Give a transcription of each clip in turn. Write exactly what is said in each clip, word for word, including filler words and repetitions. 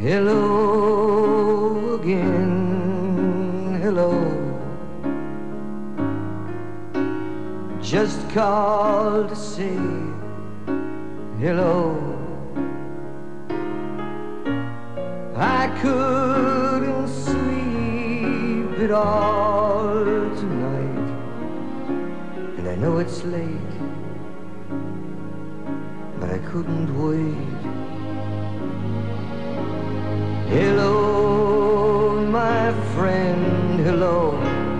Hello again, hello. Just called to say hello. I couldn't sleep at all tonight, and I know it's late, but I couldn't wait. Hello, my friend, hello.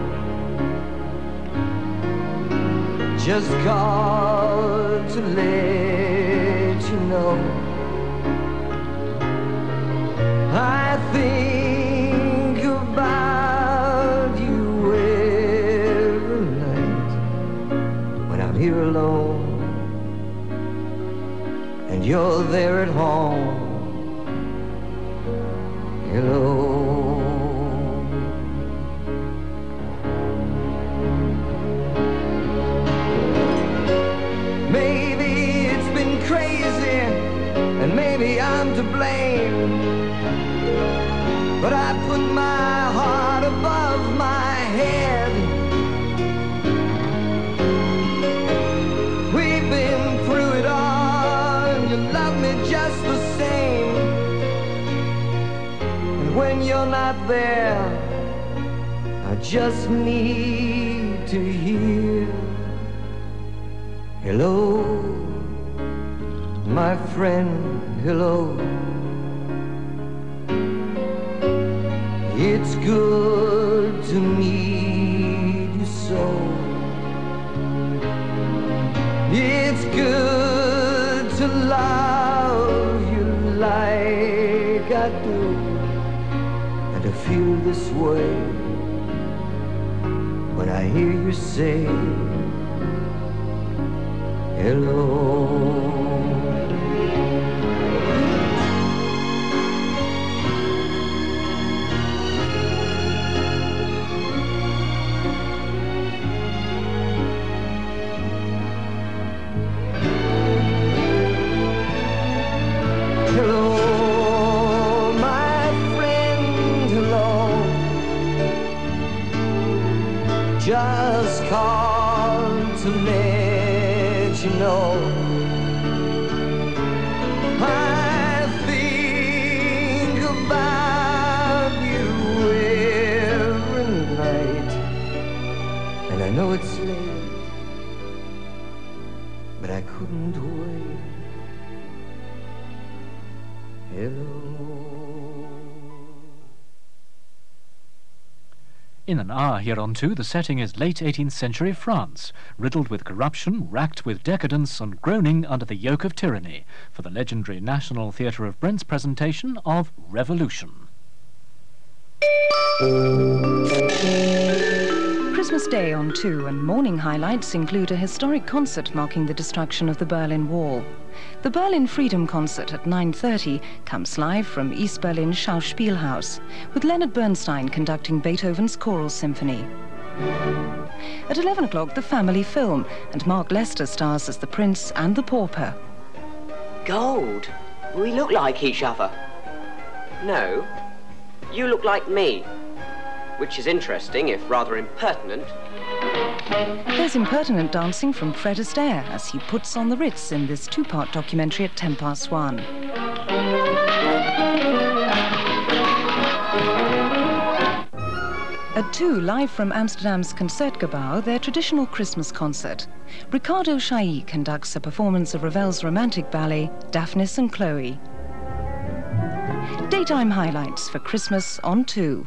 Just called to let you know I think about you every night when I'm here alone and you're there at home. Hello. Maybe it's been crazy and maybe I'm to blame, but I put my heart above my head. We've been through it all and you love me just the same. And when you're not there, I just need to hear hello, my friend, hello. It's good to meet you so. It's good to love you like I do, and to feel this way when I hear you say hello. Hello, my friend, hello. Just called to let you know I think about you every night, and I know it's late, but I couldn't wait. Hello. In an hour hereunto, the setting is late eighteenth century France, riddled with corruption, racked with decadence, and groaning under the yoke of tyranny, for the legendary National Theatre of Brent's presentation of Revolution. Christmas Day on two, and morning highlights include a historic concert marking the destruction of the Berlin Wall. The Berlin Freedom Concert at nine thirty comes live from East Berlin Schauspielhaus, with Leonard Bernstein conducting Beethoven's Choral Symphony. At eleven o'clock, the family film, and Mark Lester stars as the Prince and the Pauper. Gold? We look like each other. No, you look like me, which is interesting, if rather impertinent. There's impertinent dancing from Fred Astaire as he puts on the Ritz in this two-part documentary at ten past one. At two, live from Amsterdam's Concertgebouw, their traditional Christmas concert. Ricardo Chailly conducts a performance of Ravel's romantic ballet, Daphnis and Chloe. Daytime highlights for Christmas on two.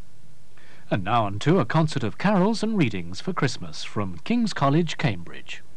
And now on to a concert of carols and readings for Christmas from King's College, Cambridge.